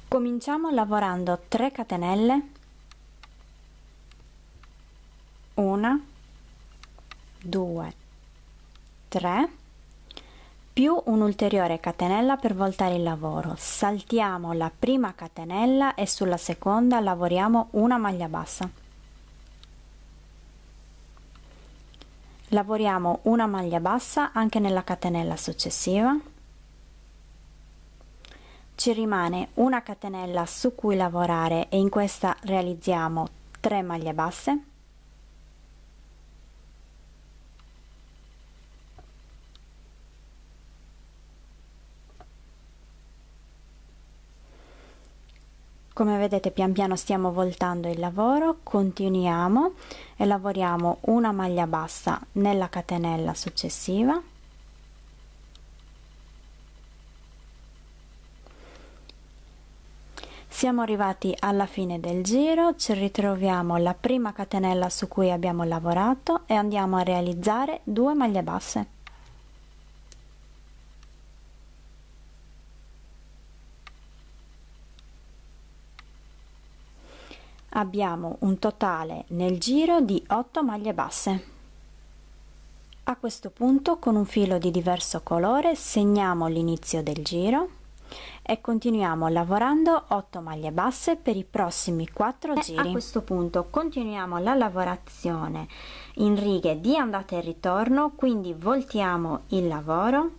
Cominciamo lavorando 3 catenelle, 1, 2, 3, più un'ulteriore catenella per voltare il lavoro. Saltiamo la prima catenella e sulla seconda lavoriamo una maglia bassa. Lavoriamo una maglia bassa anche nella catenella successiva. Ci rimane una catenella su cui lavorare e in questa realizziamo 3 maglie basse. Come vedete pian piano stiamo voltando il lavoro, continuiamo e lavoriamo una maglia bassa nella catenella successiva. Siamo arrivati alla fine del giro, ci ritroviamo la prima catenella su cui abbiamo lavorato e andiamo a realizzare 2 maglie basse. Abbiamo un totale nel giro di 8 maglie basse. A questo punto, con un filo di diverso colore, segniamo l'inizio del giro e continuiamo lavorando 8 maglie basse per i prossimi 4 giri. A questo punto continuiamo la lavorazione in righe di andata e ritorno, quindi voltiamo il lavoro,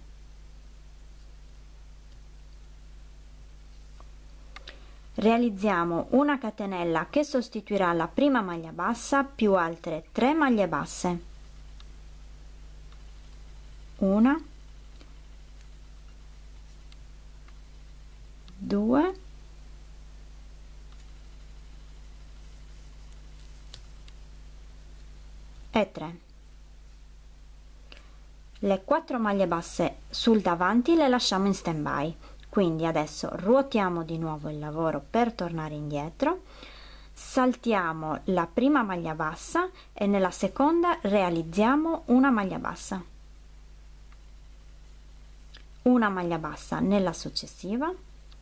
realizziamo una catenella che sostituirà la prima maglia bassa più altre 3 maglie basse, una, 2 e 3. Le 4 maglie basse sul davanti le lasciamo in stand by, quindi adesso ruotiamo di nuovo il lavoro per tornare indietro, saltiamo la prima maglia bassa e nella seconda realizziamo una maglia bassa, una maglia bassa nella successiva.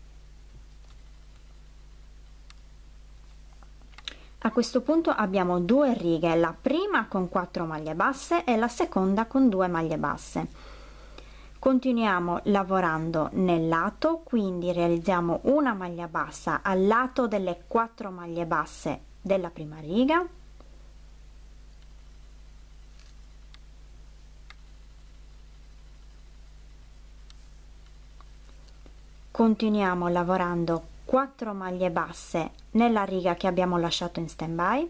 A questo punto abbiamo 2 righe, la prima con 4 maglie basse e la seconda con 2 maglie basse. Continuiamo lavorando nel lato, quindi realizziamo una maglia bassa al lato delle 4 maglie basse della prima riga, continuiamo lavorando 4 maglie basse nella riga che abbiamo lasciato in stand by,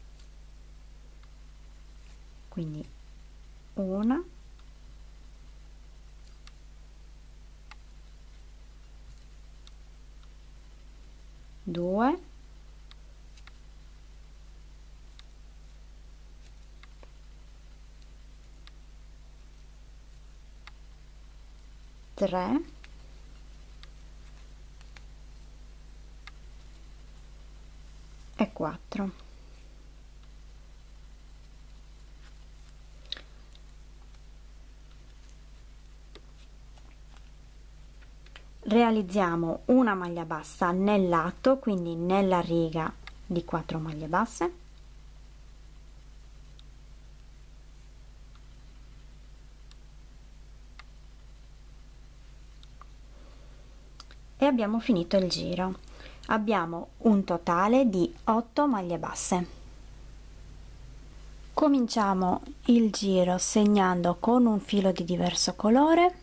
quindi una, due, tre, e 4. Realizziamo una maglia bassa nel lato, quindi nella riga di 4 maglie basse, e abbiamo finito il giro. Abbiamo un totale di 8 maglie basse. Cominciamo il giro segnando con un filo di diverso colore,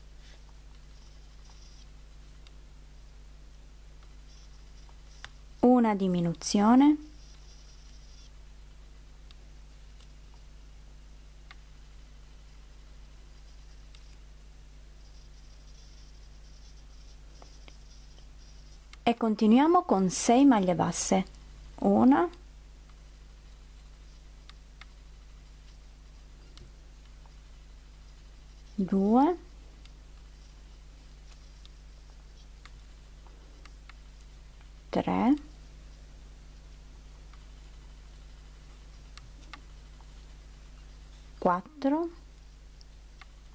una diminuzione, e continuiamo con 6 maglie basse, una, due, tre, quattro,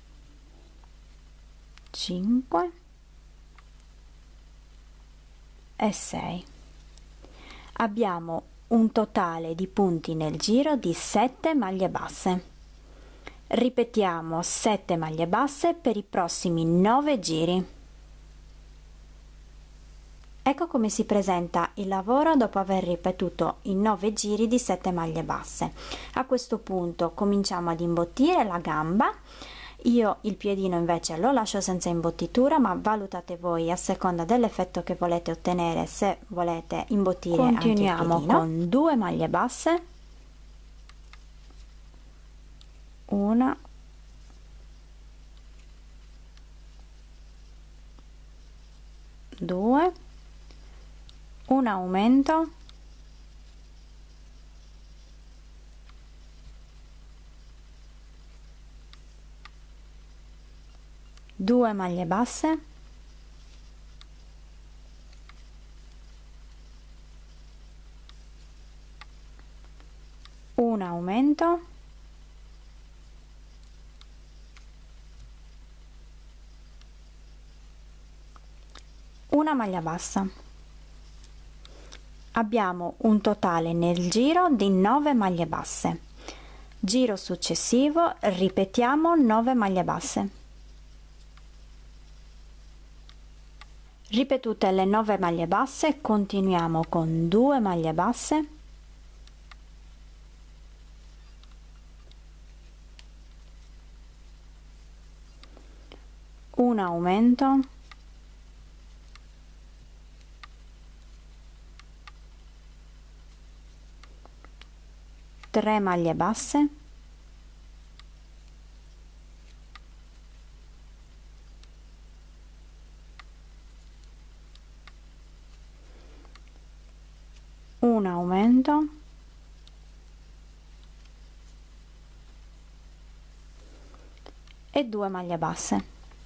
5, e 6. Abbiamo un totale di punti nel giro di 7 maglie basse. Ripetiamo 7 maglie basse per i prossimi 9 giri. Ecco come si presenta il lavoro dopo aver ripetuto i 9 giri di 7 maglie basse. A questo punto cominciamo ad imbottire la gamba. Io il piedino invece lo lascio senza imbottitura, ma valutate voi a seconda dell'effetto che volete ottenere, se volete imbottire anche il piedino. Continuiamo con 2 maglie basse, una, due, un aumento, due maglie basse, un aumento, una maglia bassa. Abbiamo un totale nel giro di 9 maglie basse. Giro successivo ripetiamo 9 maglie basse. Ripetute le 9 maglie basse, continuiamo con 2 maglie basse, un aumento, tre maglie basse, un aumento, e 2 maglie basse.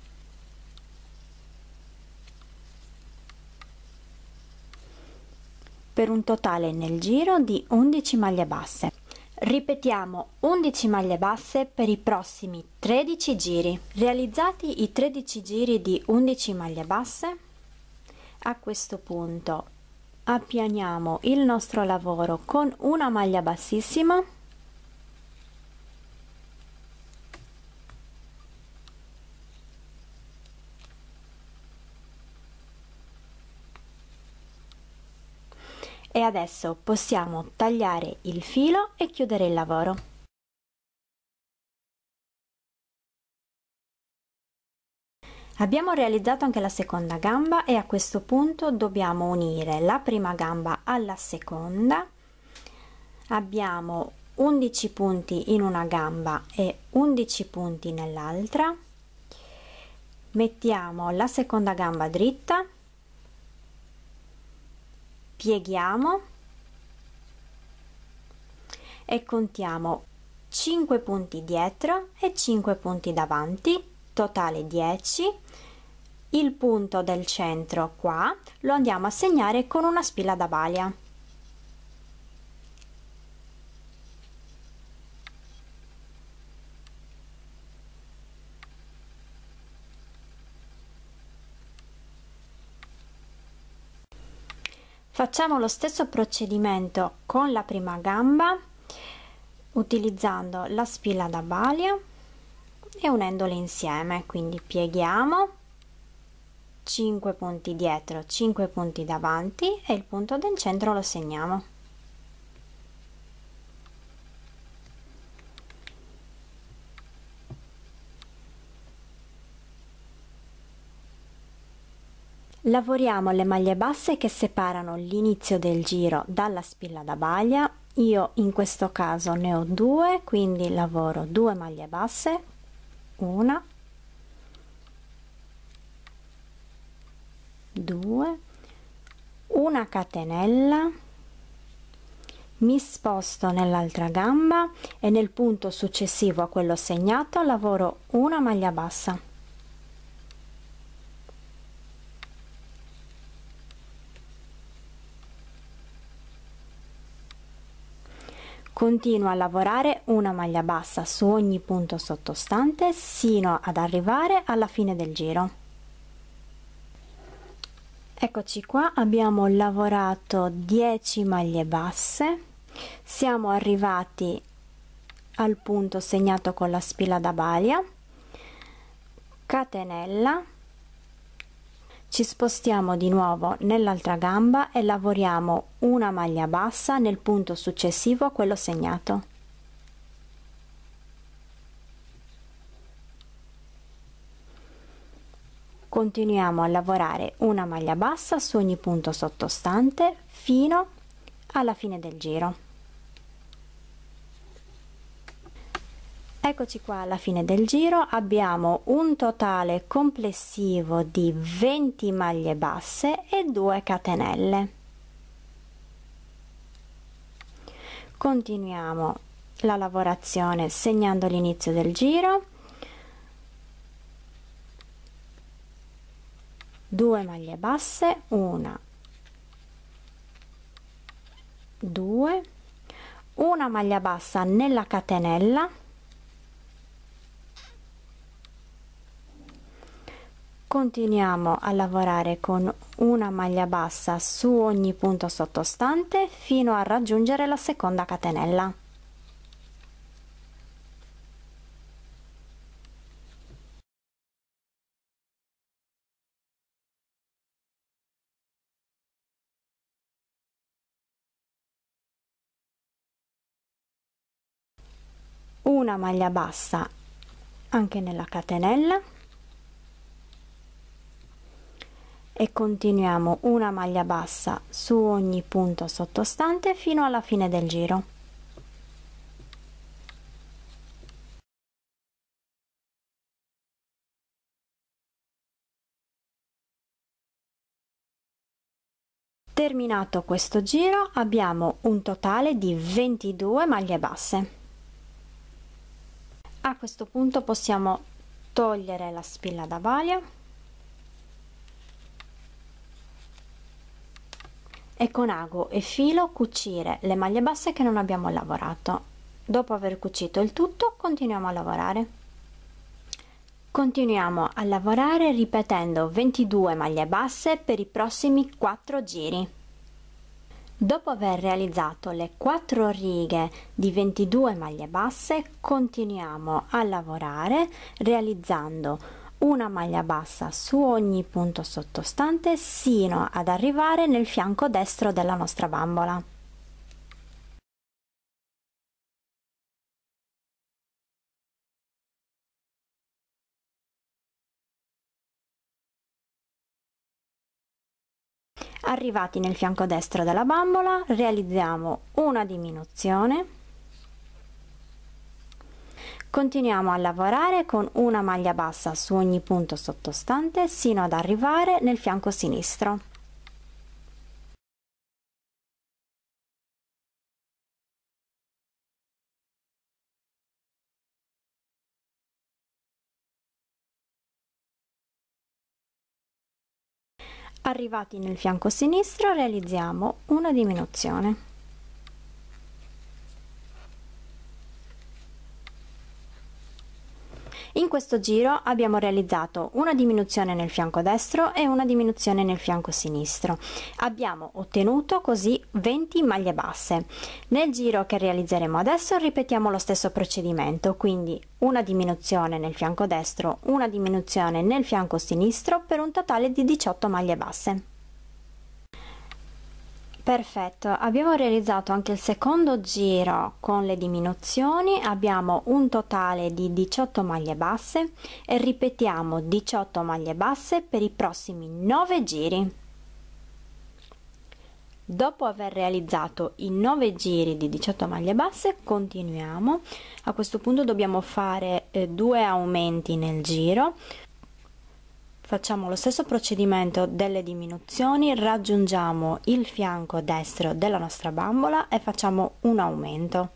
Per un totale nel giro di 11 maglie basse. Ripetiamo 11 maglie basse per i prossimi 13 giri. Realizzati i 13 giri di 11 maglie basse, a questo punto appianiamo il nostro lavoro con una maglia bassissima, e adesso possiamo tagliare il filo e chiudere il lavoro. Abbiamo realizzato anche la seconda gamba e a questo punto dobbiamo unire la prima gamba alla seconda. Abbiamo 11 punti in una gamba e 11 punti nell'altra. Mettiamo la seconda gamba dritta, pieghiamo e contiamo 5 punti dietro e 5 punti davanti, totale 10. Il punto del centro qua lo andiamo a segnare con una spilla da baglia. Facciamo lo stesso procedimento con la prima gamba utilizzando la spilla da baglia e unendole insieme, quindi pieghiamo 5 punti dietro, 5 punti davanti e il punto del centro lo segniamo. Lavoriamo le maglie basse che separano l'inizio del giro dalla spilla da baglia. Io in questo caso ne ho due, quindi lavoro 2 maglie basse, una, 2, una catenella, mi sposto nell'altra gamba e nel punto successivo a quello segnato lavoro una maglia bassa. Continuo a lavorare una maglia bassa su ogni punto sottostante sino ad arrivare alla fine del giro. Eccoci qua, abbiamo lavorato 10 maglie basse, siamo arrivati al punto segnato con la spilla da balia, catenella, ci spostiamo di nuovo nell'altra gamba e lavoriamo una maglia bassa nel punto successivo a quello segnato. Continuiamo a lavorare una maglia bassa su ogni punto sottostante fino alla fine del giro. Eccoci qua alla fine del giro, abbiamo un totale complessivo di 20 maglie basse e 2 catenelle. Continuiamo la lavorazione segnando l'inizio del giro, 2 maglie basse, 1, 2, una maglia bassa nella catenella, continuiamo a lavorare con una maglia bassa su ogni punto sottostante fino a raggiungere la seconda catenella. Una maglia bassa anche nella catenella e continuiamo una maglia bassa su ogni punto sottostante fino alla fine del giro. Terminato questo giro abbiamo un totale di 22 maglie basse. A questo punto possiamo togliere la spilla da balia e con ago e filo cucire le maglie basse che non abbiamo lavorato. Dopo aver cucito il tutto continuiamo a lavorare. Continuiamo a lavorare ripetendo 22 maglie basse per i prossimi 4 giri. Dopo aver realizzato le 4 righe di 22 maglie basse, continuiamo a lavorare realizzando una maglia bassa su ogni punto sottostante sino ad arrivare nel fianco destro della nostra bambola. Arrivati nel fianco destro della bambola, realizziamo una diminuzione. Continuiamo a lavorare con una maglia bassa su ogni punto sottostante sino ad arrivare nel fianco sinistro. Arrivati nel fianco sinistro realizziamo una diminuzione. In questo giro abbiamo realizzato una diminuzione nel fianco destro e una diminuzione nel fianco sinistro. Abbiamo ottenuto così 20 maglie basse. Nel giro che realizzeremo adesso ripetiamo lo stesso procedimento, quindi una diminuzione nel fianco destro, una diminuzione nel fianco sinistro per un totale di 18 maglie basse. Perfetto, abbiamo realizzato anche il secondo giro con le diminuzioni, abbiamo un totale di 18 maglie basse e ripetiamo 18 maglie basse per i prossimi 9 giri. Dopo aver realizzato i 9 giri di 18 maglie basse continuiamo. A questo punto dobbiamo fare 2 aumenti nel giro. Facciamo lo stesso procedimento delle diminuzioni, raggiungiamo il fianco destro della nostra bambola e facciamo un aumento.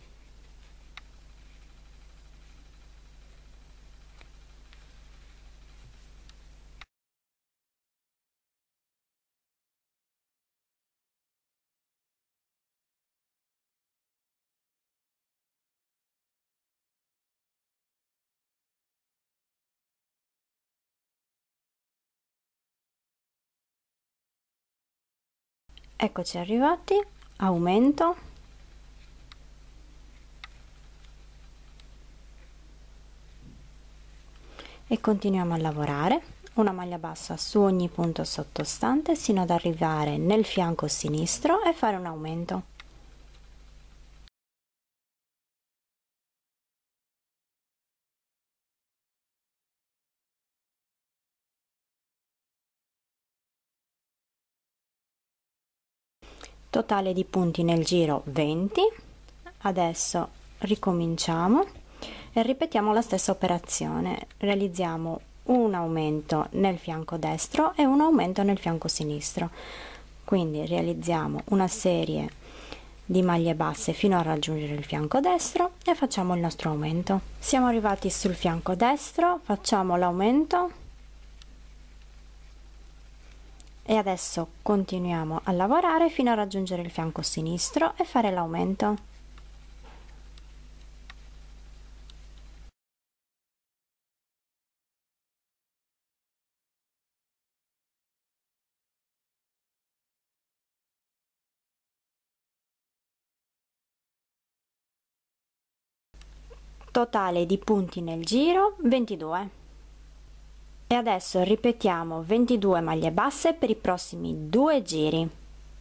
Eccoci arrivati, aumento e continuiamo a lavorare una maglia bassa su ogni punto sottostante sino ad arrivare nel fianco sinistro e fare un aumento. Totale di punti nel giro 20. Adesso ricominciamo e ripetiamo la stessa operazione. Realizziamo un aumento nel fianco destro e un aumento nel fianco sinistro, quindi realizziamo una serie di maglie basse fino a raggiungere il fianco destro e facciamo il nostro aumento. Siamo arrivati sul fianco destro, facciamo l'aumento e adesso continuiamo a lavorare fino a raggiungere il fianco sinistro e fare l'aumento. Totale di punti nel giro 22. E adesso ripetiamo 22 maglie basse per i prossimi 2 giri.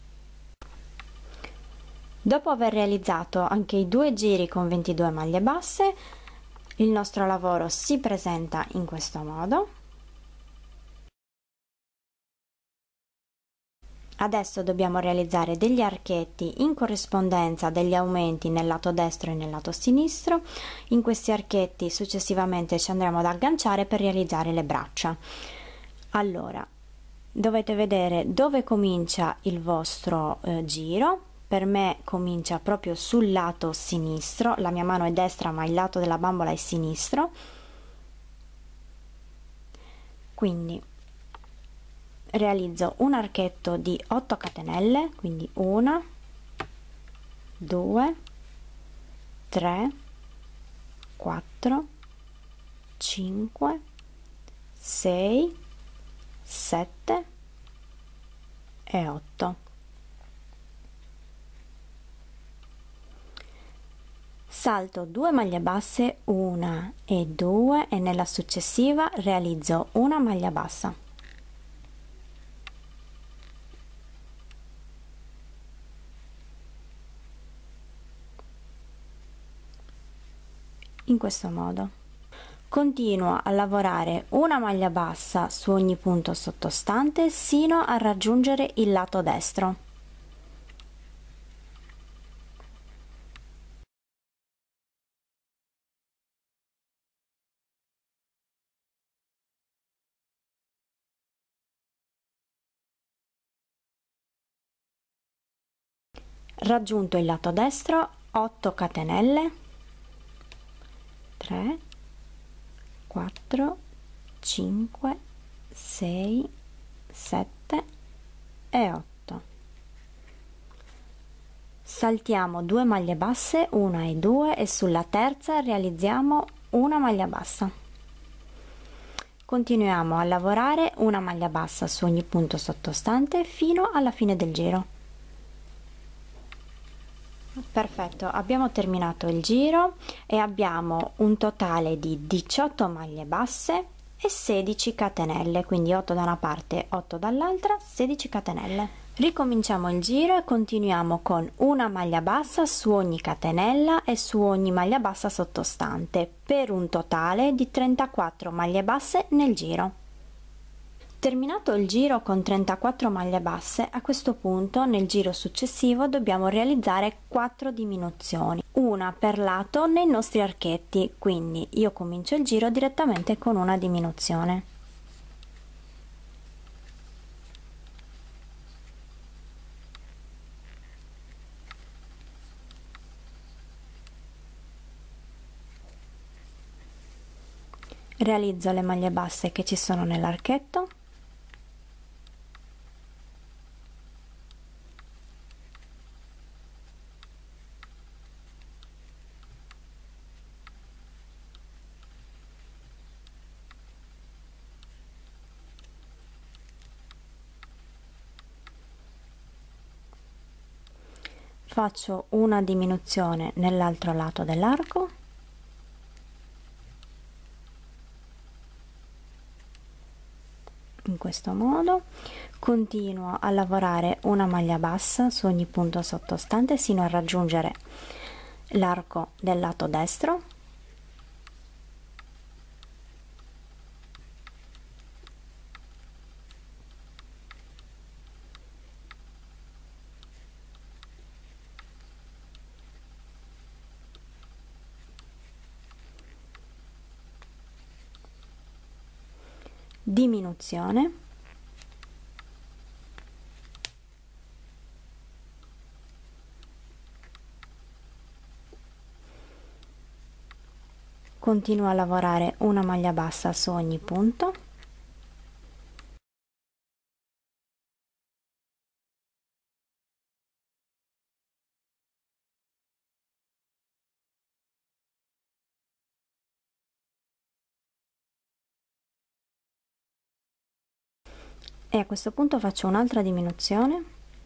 Dopo aver realizzato anche i 2 giri con 22 maglie basse, il nostro lavoro si presenta in questo modo. Adesso dobbiamo realizzare degli archetti in corrispondenza degli aumenti nel lato destro e nel lato sinistro. In questi archetti successivamente ci andremo ad agganciare per realizzare le braccia. Allora, dovete vedere dove comincia il vostro giro. Per me comincia proprio sul lato sinistro, la mia mano è destra ma il lato della bambola è sinistro. Quindi realizzo un archetto di 8 catenelle, quindi 1, 2, 3, 4, 5, 6, 7 e 8. Salto 2 maglie basse, 1 e 2 e nella successiva realizzo una maglia bassa. In questo modo continuo a lavorare una maglia bassa su ogni punto sottostante sino a raggiungere il lato destro. Raggiunto il lato destro, 8 catenelle, 3, 4, 5, 6, 7 e 8. Saltiamo 2 maglie basse, 1 e 2 e sulla terza realizziamo una maglia bassa. Continuiamo a lavorare una maglia bassa su ogni punto sottostante fino alla fine del giro. Perfetto, abbiamo terminato il giro e abbiamo un totale di 18 maglie basse e 16 catenelle, quindi 8 da una parte, 8 dall'altra, 16 catenelle. Ricominciamo il giro e continuiamo con una maglia bassa su ogni catenella e su ogni maglia bassa sottostante per un totale di 34 maglie basse nel giro. Terminato il giro con 34 maglie basse, a questo punto nel giro successivo dobbiamo realizzare 4 diminuzioni, una per lato nei nostri archetti, quindi io comincio il giro direttamente con una diminuzione. Realizzo le maglie basse che ci sono nell'archetto. faccio una diminuzione nell'altro lato dell'arco, in questo modo. Continuo a lavorare una maglia bassa su ogni punto sottostante sino a raggiungere l'arco del lato destro. Diminuzione, continuo a lavorare una maglia bassa su ogni punto, e a questo punto faccio un'altra diminuzione,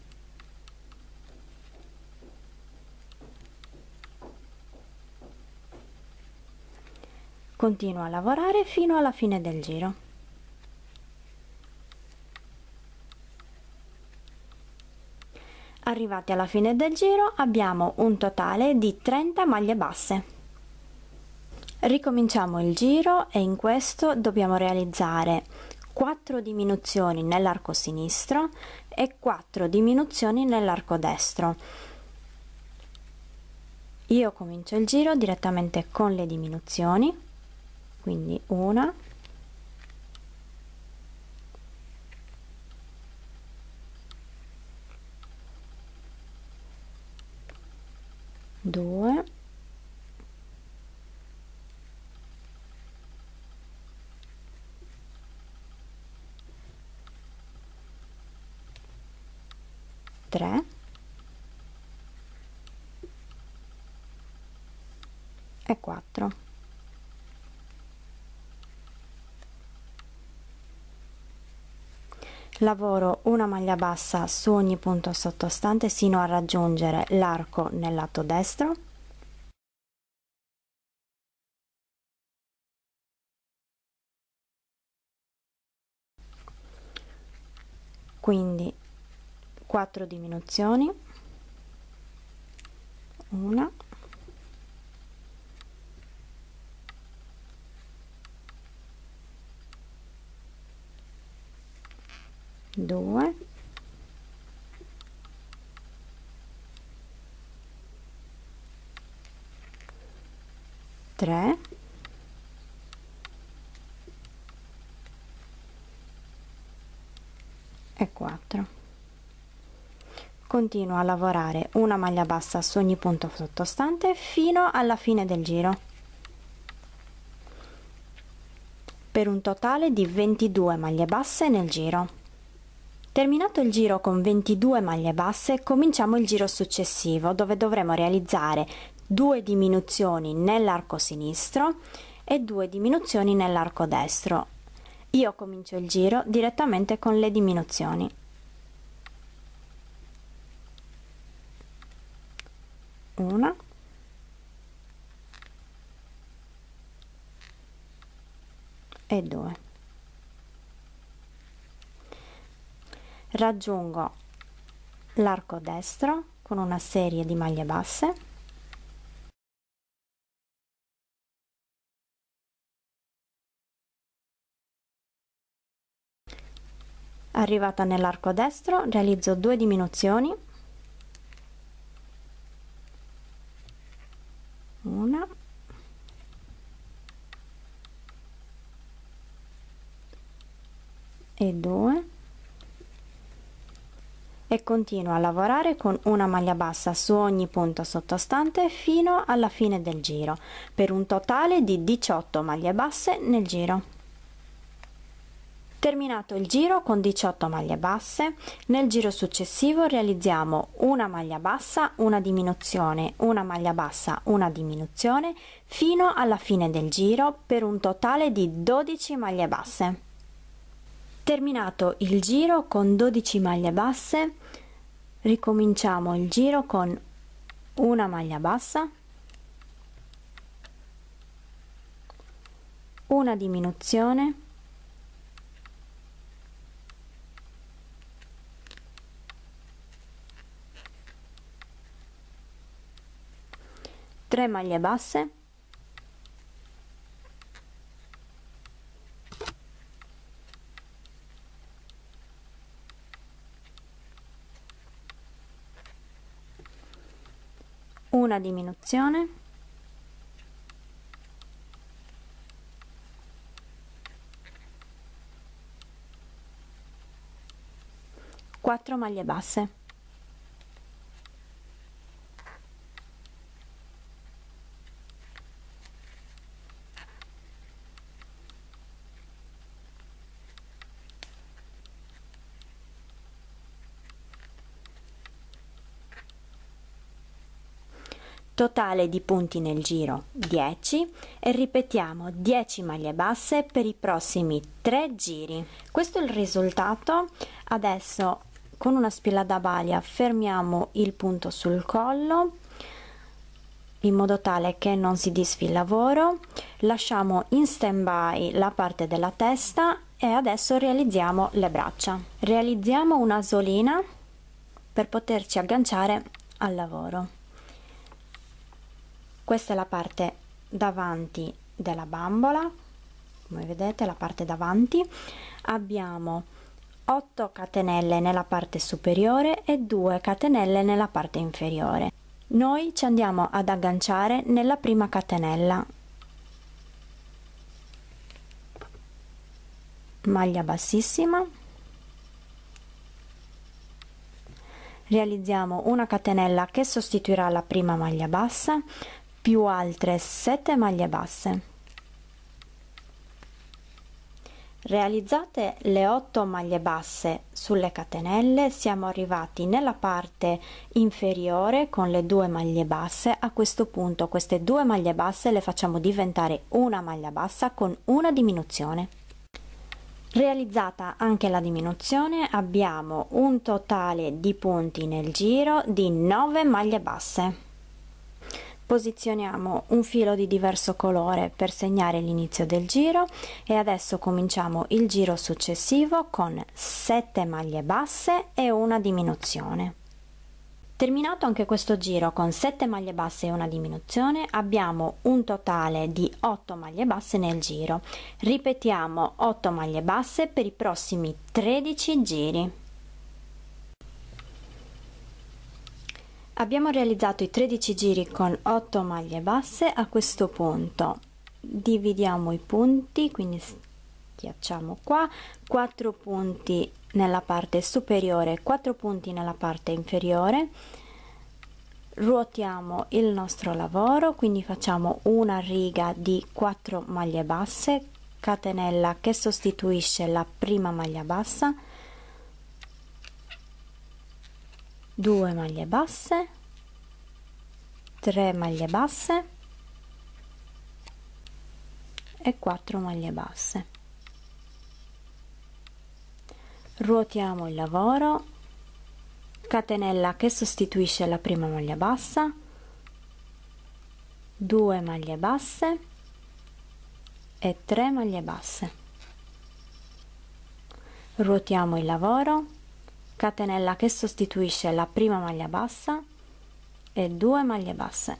continuo a lavorare fino alla fine del giro. Arrivati alla fine del giro abbiamo un totale di 30 maglie basse. Ricominciamo il giro e in questo dobbiamo realizzare 4 diminuzioni nell'arco sinistro e 4 diminuzioni nell'arco destro. Io comincio il giro direttamente con le diminuzioni, quindi una, due, tre e 4. Lavoro una maglia bassa su ogni punto sottostante sino a raggiungere l'arco nel lato destro, quindi 4 diminuzioni, una, due, tre e 4. Continuo a lavorare una maglia bassa su ogni punto sottostante fino alla fine del giro, per un totale di 22 maglie basse nel giro. Terminato il giro con 22 maglie basse, cominciamo il giro successivo, dove dovremo realizzare 2 diminuzioni nell'arco sinistro e 2 diminuzioni nell'arco destro. Io comincio il giro direttamente con le diminuzioni. Una, e 2. Raggiungo l'arco destro con una serie di maglie basse, arrivata nell'arco destro realizzo 2 diminuzioni, una e 2, e continuo a lavorare con una maglia bassa su ogni punto sottostante fino alla fine del giro, per un totale di 18 maglie basse nel giro. Terminato il giro con 18 maglie basse, nel giro successivo realizziamo una maglia bassa, una diminuzione, una maglia bassa, una diminuzione, fino alla fine del giro per un totale di 12 maglie basse. Terminato il giro con 12 maglie basse, ricominciamo il giro con una maglia bassa, una diminuzione, tre maglie basse, una diminuzione, quattro maglie basse, totale di punti nel giro 10 e ripetiamo 10 maglie basse per i prossimi 3 giri. Questo è il risultato. Adesso con una spilla da baglia fermiamo il punto sul collo in modo tale che non si disfi il lavoro, lasciamo in stand by la parte della testa e adesso realizziamo le braccia. Realizziamo una solina per poterci agganciare al lavoro. Questa è la parte davanti della bambola, come vedete la parte davanti. Abbiamo 8 catenelle nella parte superiore e 2 catenelle nella parte inferiore. Noi ci andiamo ad agganciare nella prima catenella, maglia bassissima, realizziamo una catenella che sostituirà la prima maglia bassa più altre 7 maglie basse. Realizzate le 8 maglie basse sulle catenelle, siamo arrivati nella parte inferiore con le 2 maglie basse. A questo punto queste 2 maglie basse le facciamo diventare una maglia bassa con una diminuzione. Realizzata anche la diminuzione, abbiamo un totale di punti nel giro di 9 maglie basse. Posizioniamo un filo di diverso colore per segnare l'inizio del giro e adesso cominciamo il giro successivo con 7 maglie basse e una diminuzione. Terminato anche questo giro con 7 maglie basse e una diminuzione, abbiamo un totale di 8 maglie basse nel giro. Ripetiamo 8 maglie basse per i prossimi 13 giri. Abbiamo realizzato i 13 giri con 8 maglie basse. A questo punto dividiamo i punti, quindi schiacciamo qua, 4 punti nella parte superiore, 4 punti nella parte inferiore, ruotiamo il nostro lavoro, quindi facciamo una riga di 4 maglie basse, catenella che sostituisce la prima maglia bassa, 2 maglie basse, 3 maglie basse e 4 maglie basse. Ruotiamo il lavoro, catenella che sostituisce la prima maglia bassa, 2 maglie basse e 3 maglie basse. Ruotiamo il lavoro, catenella che sostituisce la prima maglia bassa e 2 maglie basse.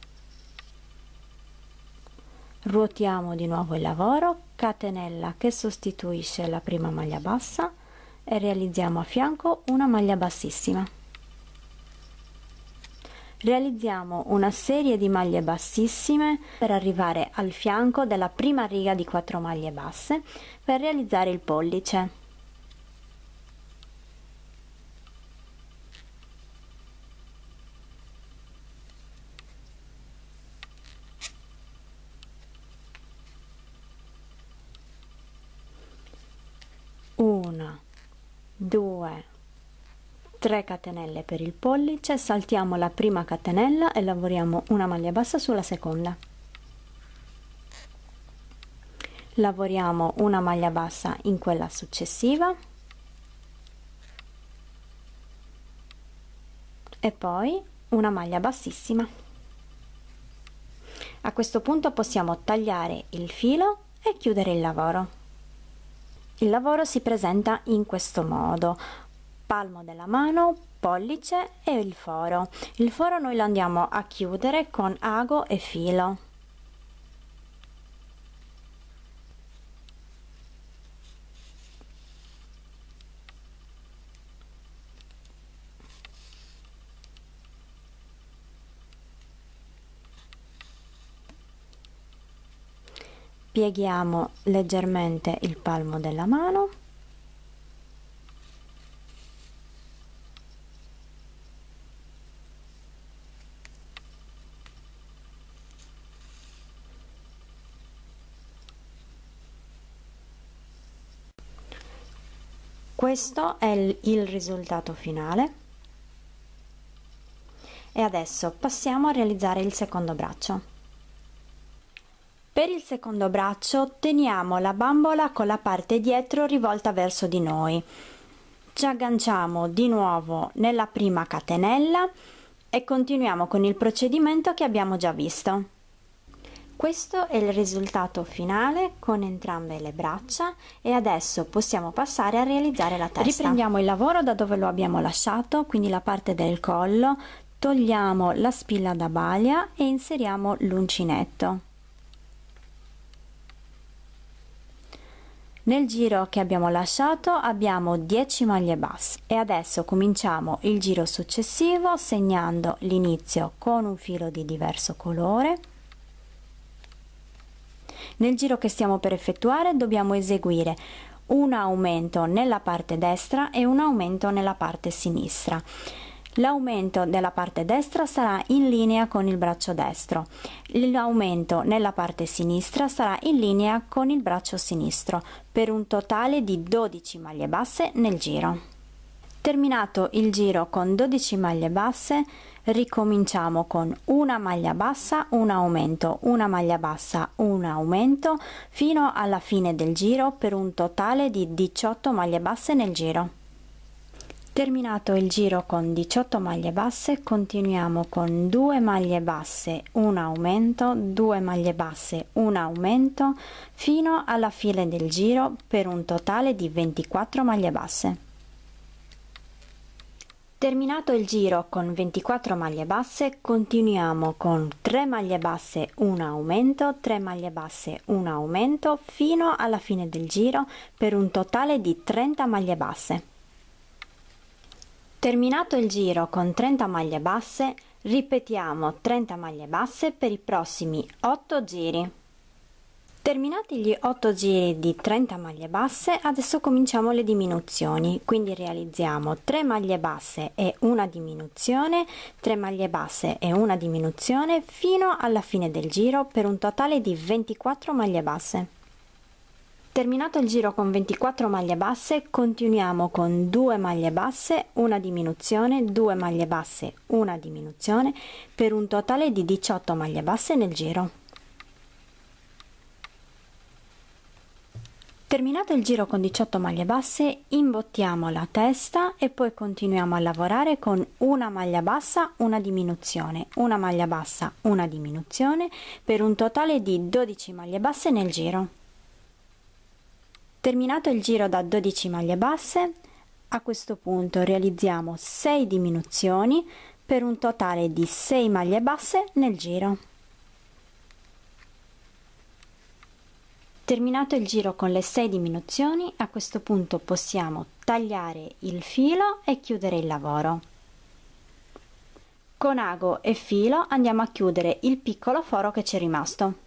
Ruotiamo di nuovo il lavoro, catenella che sostituisce la prima maglia bassa e realizziamo a fianco una maglia bassissima. Realizziamo una serie di maglie bassissime per arrivare al fianco della prima riga di 4 maglie basse per realizzare il pollice. Una, 2, 3 catenelle per il pollice, saltiamo la prima catenella e lavoriamo una maglia bassa sulla seconda. Lavoriamo una maglia bassa in quella successiva e poi una maglia bassissima. A questo punto possiamo tagliare il filo e chiudere il lavoro. Il lavoro si presenta in questo modo: palmo della mano, pollice e il foro. Il foro noi lo andiamo a chiudere con ago e filo. Pieghiamo leggermente il palmo della mano . Questo è il risultato finale e adesso passiamo a realizzare il secondo braccio. Per il secondo braccio teniamo la bambola con la parte dietro rivolta verso di noi. Ci agganciamo di nuovo nella prima catenella e continuiamo con il procedimento che abbiamo già visto. Questo è il risultato finale con entrambe le braccia e adesso possiamo passare a realizzare la testa. Riprendiamo il lavoro da dove lo abbiamo lasciato, quindi la parte del collo, togliamo la spilla da baglia e inseriamo l'uncinetto. Nel giro che abbiamo lasciato abbiamo 10 maglie basse e adesso cominciamo il giro successivo segnando l'inizio con un filo di diverso colore. Nel giro che stiamo per effettuare dobbiamo eseguire un aumento nella parte destra e un aumento nella parte sinistra. L'aumento della parte destra sarà in linea con il braccio destro, l'aumento nella parte sinistra sarà in linea con il braccio sinistro, per un totale di 12 maglie basse nel giro. Terminato il giro con 12 maglie basse, ricominciamo con una maglia bassa, un aumento, una maglia bassa, un aumento, fino alla fine del giro per un totale di 18 maglie basse nel giro. Terminato il giro con 18 maglie basse, continuiamo con 2 maglie basse, un aumento, 2 maglie basse, un aumento, fino alla fine del giro per un totale di 24 maglie basse. Terminato il giro con 24 maglie basse, continuiamo con 3 maglie basse, un aumento, 3 maglie basse, un aumento, fino alla fine del giro per un totale di 30 maglie basse. Terminato il giro con 30 maglie basse, ripetiamo 30 maglie basse per i prossimi 8 giri. Terminati gli 8 giri di 30 maglie basse, adesso cominciamo le diminuzioni, quindi realizziamo 3 maglie basse e una diminuzione, 3 maglie basse e una diminuzione fino alla fine del giro per un totale di 24 maglie basse. Terminato il giro con 24 maglie basse, continuiamo con 2 maglie basse, una diminuzione, 2 maglie basse, una diminuzione, per un totale di 18 maglie basse nel giro. Terminato il giro con 18 maglie basse, imbottiamo la testa e poi continuiamo a lavorare con una maglia bassa, una diminuzione, una maglia bassa, una diminuzione, per un totale di 12 maglie basse nel giro. Terminato il giro da 12 maglie basse, a questo punto realizziamo 6 diminuzioni per un totale di 6 maglie basse nel giro. Terminato il giro con le 6 diminuzioni, a questo punto possiamo tagliare il filo e chiudere il lavoro. Con ago e filo andiamo a chiudere il piccolo foro che ci è rimasto.